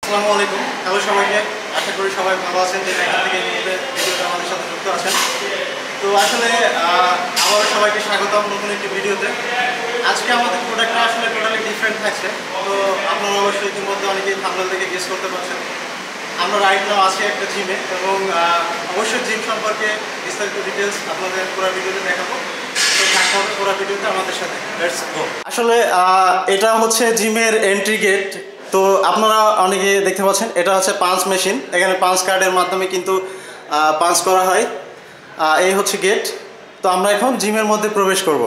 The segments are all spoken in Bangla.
আসসালামু আলাইকুম, হ্যালো সবাইকে। আশা করি সবাই ভালো আছেন, যে এখান থেকে এই মুহূর্তে ভিডিওটা আমাদের সাথে যুক্ত আছেন। তো আসলে আবারও সবাইকে স্বাগতম নতুন একটি ভিডিওতে। আজকে আমাদের প্রোডাক্টটা আসলে টোটালি ডিফারেন্ট থাকছে। তো আপনারা অবশ্যই ইতিমধ্যে অনেকেই থাম্বনেল থেকে গেস করতে পারছেন। আমরা রাইট নাও আছি একটা জিমে, এবং অবশ্যই জিম সম্পর্কে বিস্তারিত ডিটেলস আপনাদের পুরো ভিডিওতে দেখাবো। তো থাকতে হবে পুরো ভিডিওতে আমাদের সাথে। Let's go. আসলে এটা হচ্ছে জিমের এন্ট্রি গেট। তো আপনারা অনেকে দেখতে পাচ্ছেন, এটা হচ্ছে পাঞ্চ মেশিন। এখানে পাঞ্চ কার্ডের মাধ্যমে কিন্তু পাঞ্চ করা হয়। এই হচ্ছে গেট। তো আমরা এখন জিমের মধ্যে প্রবেশ করব।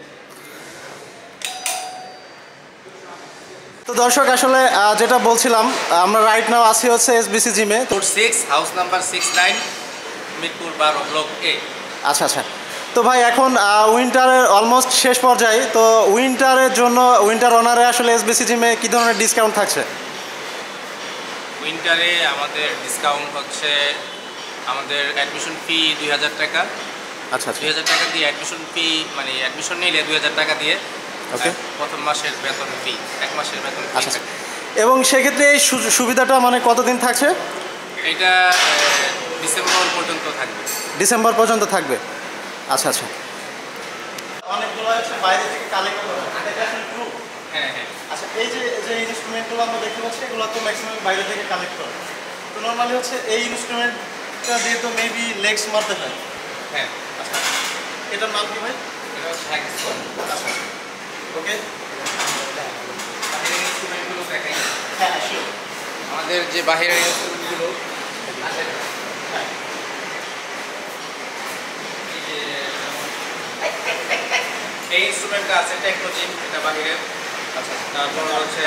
তো দর্শক, আসলে যেটা বলছিলাম, আমরা রাইট নাও আছি হচ্ছে এসবিসি জিমে। তো 6 house number 69 Mirpur 12 block A. আচ্ছা আচ্ছা। তো ভাই, এখন উইন্টারের অলমোস্ট শেষ পর্যায়ে। তো উইন্টারের জন্য উইন্টার অনারে আসলে এসবিসি জিমে কী ধরনের ডিসকাউন্ট থাকছে? উইন্টারে আমাদের ডিসকাউন্ট হচ্ছে, আমাদের অ্যাডমিশন ফি 2000 টাকা। আচ্ছা আচ্ছা। 2000 টাকা দিয়ে অ্যাডমিশন ফি, মানে অ্যাডমিশন নিলে 2000 টাকা দিয়ে। ওকে। প্রথম মাসের বেতন ফি, এক মাসের বেতন ফি। আচ্ছা। এবং সেক্ষেত্রে এই সুবিধাটা মানে কতদিন থাকছে? এটা ডিসেম্বর পর্যন্ত থাকবে। ডিসেম্বর পর্যন্ত থাকবে। আচ্ছা আচ্ছা। অনেকগুলো হচ্ছে বাইরে থেকে কালেক্ট করা। এটা আসলে ট্রু? হ্যাঁ হ্যাঁ। আচ্ছা, এই যে ইনস্ট্রুমেন্টগুলো আমরা দেখতে পাচ্ছি, এগুলো তো ম্যাক্সিমাম বাইরে থেকে কালেক্ট করা। তো নর্মালি হচ্ছে এই ইনস্ট্রুমেন্টটা দিয়ে তো মেবি লেগস মারতে হয়। হ্যাঁ। আচ্ছা, এটার নাম কি ভাই? এটা হচ্ছে হ্যাকস্কোর। আচ্ছা, ওকে। বাহিরের ইনস্ট্রুমেন্টগুলো দেখাই। হ্যাঁ হ্যাঁ, শিওর। আমাদের যে বাহিরের ইনস্ট্রুমেন্টগুলো এই ইনস্ট্রুমেন্টটা আছে টেকনোজিম, এটা বাহিরের। আচ্ছা, তারপর হচ্ছে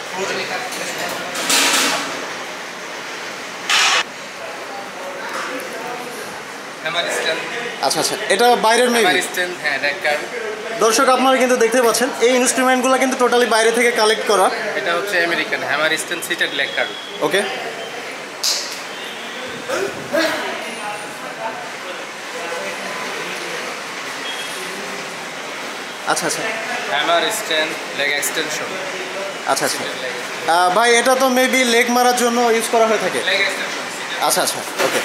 হ্যামার স্ট্যান্ড। আচ্ছা আচ্ছা, এটা বাইরের মেবি। হ্যামার স্ট্যান্ড, হ্যাঁ, রেকার। দর্শক, আপনারা কিন্তু দেখতে পাচ্ছেন এই ইনস্ট্রুমেন্টগুলো কিন্তু টোটালি বাইরে থেকে কালেক্ট করা। এটা হচ্ছে American hammer stand seated leg curl. Okay. আচ্ছা আচ্ছা। Hammer stand leg extension. আচ্ছা আচ্ছা। ভাই, এটা তো মেবি লেগ মারার জন্য ইউজ করা হয়ে থাকে। Leg extension. আচ্ছা আচ্ছা, ওকে।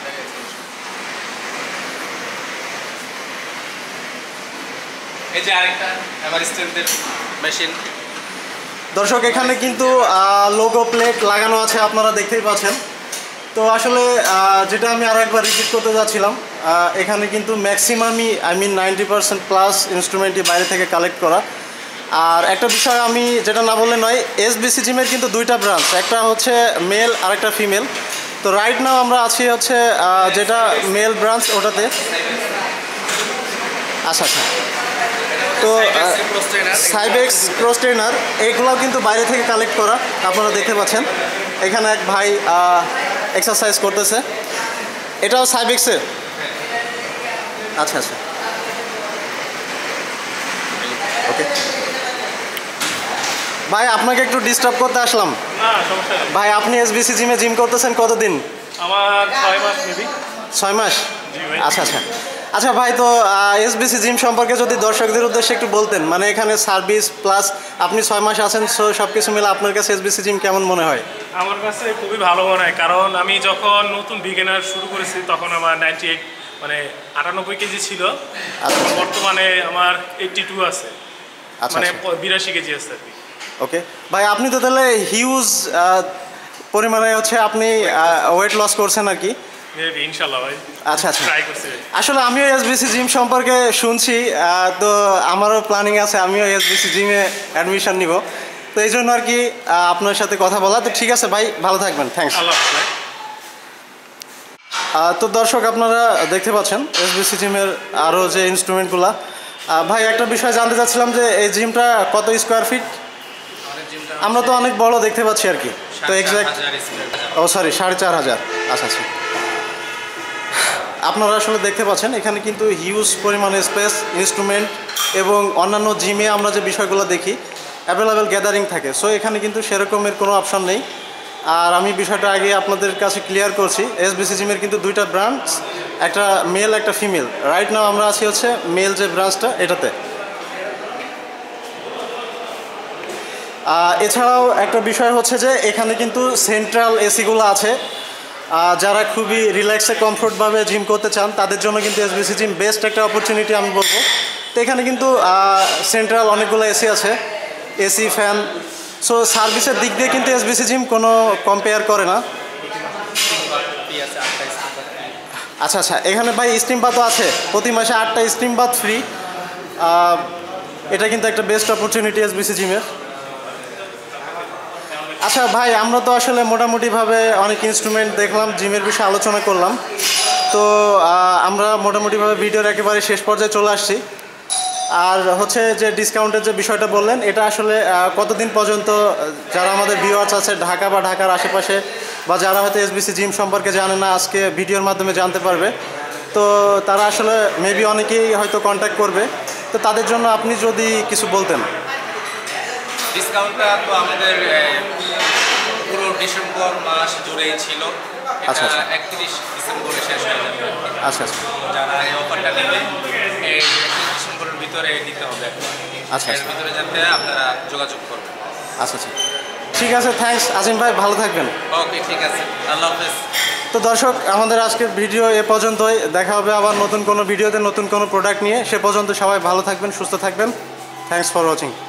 এই যে আরেকটা হ্যামার স্ট্যান্ডের মেশিন। দর্শক, এখানে কিন্তু লোগো প্লেট লাগানো আছে, আপনারা দেখতেই পাচ্ছেন। তো আসলে যেটা আমি আরও একবার রিপিট করতে যাচ্ছিলাম, এখানে কিন্তু ম্যাক্সিমামই 90% প্লাস ইনস্ট্রুমেন্টই বাইরে থেকে কালেক্ট করা। আর একটা বিষয় আমি যেটা না বললে নয়, এসবিসি জিমের কিন্তু দুইটা ব্রাঞ্চ, একটা হচ্ছে মেল আর একটা ফিমেল। তো রাইট নাও আমরা আছি হচ্ছে যেটা মেল ব্রাঞ্চ, ওটাতে। আচ্ছা আচ্ছা। তো সাইবেক্স ক্রস ট্রেনার, এগুলোও কিন্তু বাইরে থেকে কালেক্ট করা, আপনারা দেখতে পাচ্ছেন। এখানে এক ভাই এক্সারসাইজ করতেছে, এটাও সাইবেক্সের। আচ্ছা আচ্ছা, ওকে। ভাই, আপনাকে একটু ডিস্টার্ব করতে আসলাম। ভাই, আপনি এসবিসি জিমে জিম করতেছেন কতদিন? আমার 6 মাস মেবি। 6 মাস? জি ভাই। আচ্ছা আচ্ছা। আচ্ছা ভাই, তো এসবিসি জিম সম্পর্কে যদি দর্শকদের উদ্দেশ্যে একটু বলতেন, মানে এখানে সার্ভিস প্লাস আপনি 6 মাস আছেন, সো সব কিছু মিলে আপনার কাছে এসবিসি জিম কেমন মনে হয়? আমার কাছে খুবই ভালো মনে হয়, কারণ আমি যখন নতুন বিগিনার শুরু করেছি তখন আমার 98 মানে 98 কেজি ছিল। আচ্ছা। বর্তমানে আমার 82 আছে। আচ্ছা, মানে 82 কেজি আছে আর কি। ওকে ভাই, আপনি তো তাহলে হিউজ পরিমাণে হচ্ছে আপনি ওয়েট লস করছেন আর কি। মেবি, ইনশাআল্লাহ ভাই। আচ্ছা আচ্ছা। ট্রাই করছি। আসলে আমিও এসবিসি জিম সম্পর্কে শুনছি, তো আমারও প্ল্যানিং আছে আমিও এসবিসি জিমে অ্যাডমিশন নিব। তো এই জন্য আর কি আপনার সাথে কথা বলা। তো ঠিক আছে ভাই, ভালো থাকবেন, থ্যাঙ্কস। আল্লাহ হাফেজ ভাই। তো দর্শক, আপনারা দেখতে পাচ্ছেন এসবিসি জিমের আরও যে ইনস্ট্রুমেন্টগুলো। ভাই, একটা বিষয় জানতে চাচ্ছিলাম যে এই জিমটা কত স্কোয়ার ফিট? আমরা তো অনেক বড় দেখতে পাচ্ছি আর কি। তো এক্স্যাক্ট, ও সরি, 4500। আচ্ছা আচ্ছা। আপনারা আসলে দেখতে পাচ্ছেন এখানে কিন্তু হিউজ পরিমাণে স্পেস, ইনস্ট্রুমেন্ট এবং অন্যান্য জিমে আমরা যে বিষয়গুলো দেখি অ্যাভেলেবেল গ্যাদারিং থাকে। সো এখানে কিন্তু সেরকমের কোনো অপশন নেই। আর আমি বিষয়টা আগে আপনাদের কাছে ক্লিয়ার করছি, এসবিসি জিমের কিন্তু দুইটা ব্রাঞ্চ, একটা মেল একটা ফিমেল। রাইট নাও আমরা আছি হচ্ছে মেল যে ব্রাঞ্চটা, এটাতে। এছাড়াও একটা বিষয় হচ্ছে যে এখানে কিন্তু সেন্ট্রাল এসিগুলো আছে। যারা খুবই রিল্যাক্সে কমফোর্টভাবে জিম করতে চান তাদের জন্য কিন্তু এসবিসি জিম বেস্ট একটা অপরচুনিটি আমি বলবো। তো এখানে কিন্তু সেন্ট্রাল অনেকগুলো এসি আছে, এসি ফ্যান। সো সার্ভিসের দিক দিয়ে কিন্তু এসবিসি জিম কোনো কম্পেয়ার করে না। আচ্ছা আচ্ছা, এখানে ভাই স্টিম বাথও আছে, প্রতি মাসে 8টা স্টিম বাথ ফ্রি। এটা কিন্তু একটা বেস্ট অপরচুনিটি এসবিসি জিমের। আচ্ছা ভাই, আমরা তো আসলে মোটামুটিভাবে অনেক ইনস্ট্রুমেন্ট দেখলাম, জিমের বিষয়ে আলোচনা করলাম। তো আমরা মোটামুটিভাবে ভিডিওর একেবারে শেষ পর্যায়ে চলে আসছি। আর হচ্ছে যে ডিসকাউন্টের যে বিষয়টা বললেন, এটা আসলে কতদিন পর্যন্ত যারা আমাদের ভিউয়ার্স আছে ঢাকা বা ঢাকার আশেপাশে বা যারা হয়তো এসবিসি জিম সম্পর্কে জানে না, আজকে ভিডিওর মাধ্যমে জানতে পারবে। তো তারা আসলে মেবি অনেকেই হয়তো কন্ট্যাক্ট করবে। তো তাদের জন্য আপনি যদি কিছু বলতেন। ডিসকাউন্টটা তো আমাদের পুরো ডিসেম্বর মাস জুড়েই ছিল। আচ্ছা, এটা আচ্ছা। 31 ডিসেম্বরে শেষ হয়ে যাবে। আচ্ছা আচ্ছা যারা এই অফারটা নেবে এই 31 ডিসেম্বরের ভিতরে নিতে হবে। আচ্ছা, এর আচ্ছা। ভিতরে যাতে আপনারা যোগাযোগ করবেন। আচ্ছা আচ্ছা, ঠিক আছে, থ্যাঙ্কস আজিম ভাই, ভালো থাকবেন। ওকে, ঠিক আছে, আল্লাহ হাফেজ। তো দর্শক, আমাদের আজকের ভিডিও এ পর্যন্তই। দেখা হবে আবার নতুন কোনো ভিডিওতে নতুন কোনো প্রোডাক্ট নিয়ে। সে পর্যন্ত সবাই ভালো থাকবেন, সুস্থ থাকবেন। Thanks for watching.